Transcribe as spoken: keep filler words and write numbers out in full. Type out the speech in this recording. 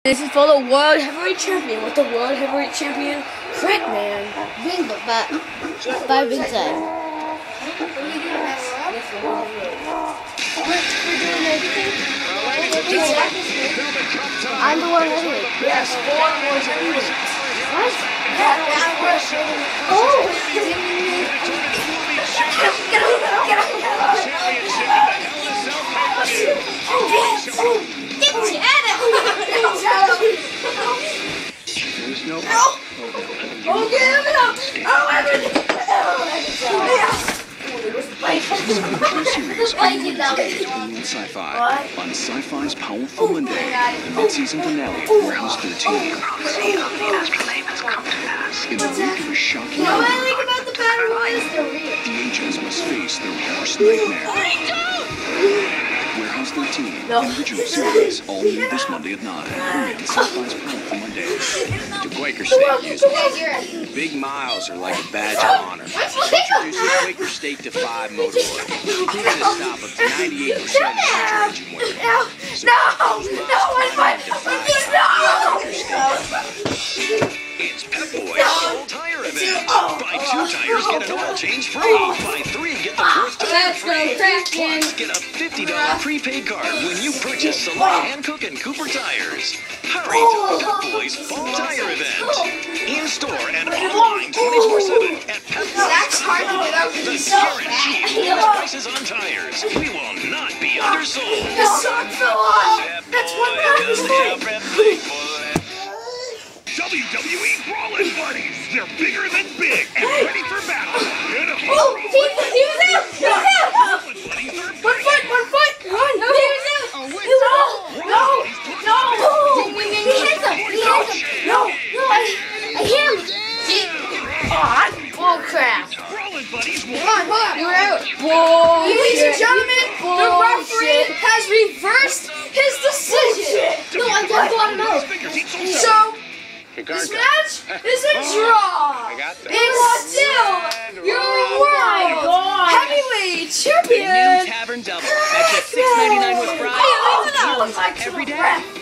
This is for the World Heavyweight Champion with the World Heavyweight Champion, Crackman. Vince, but by Vincent. I'm the World Heavyweight. Yes, four World Heavyweight. What? Oh! There's no. Oh, give it up! Oh, everything! Series on Sci-Fi on Sci-Fi's Powerful Monday, the mid-season finale of Warehouse thirteen. Prophecy of the astrolabe has come to pass. In the wake of a shocking What I event, like about the battle royals, they're real. the agents must face their worst nightmare. Warehouse thirteen, No. the original series, all new this Monday at nine. Only on Sci-Fi's Powerful Monday. To Quaker Steak users, big miles are like a badge of honor. Introduce the Quaker Steak to five motor oil. Give it a stop up to ninety-eight percent future engine wear. No! No! No! One fight! No! It's Pep Boys Full Tire Event. Buy two tires, get an oil change free. Buy three, get the fourth tire Let's go, free. Kraken! Plus, get a fifty dollar prepaid card when you purchase select Hankook and Cooper tires. Hurry to the Pep Boys Fall Tire Event. In store and online twenty-four seven at Pep That's hard to Boys. get out. The He's so guaranteed lowest prices on tires. We will not be undersold. The sock fell off! That's one part of his leg! W W E Brawlin' Buddies. They're bigger than big and ready for battle. Hit 'em. Oh! He, he was out! He was out! Buddies are One foot! One foot! One! No! He was out! Oh, wait. No! No! No! He hit him! He hit him! No! No! I, I hit him! He, oh, bull crap! Brawlin' Buddies won. Come on, come on! You're out! Bull Ladies and gentlemen, the referee has reversed his decision! No, I just got him out. So, this match is a draw! It's still your world heavyweight champion! Tavern Double. That's just six ninety-nine with fries. Hey, leave it out! Every day.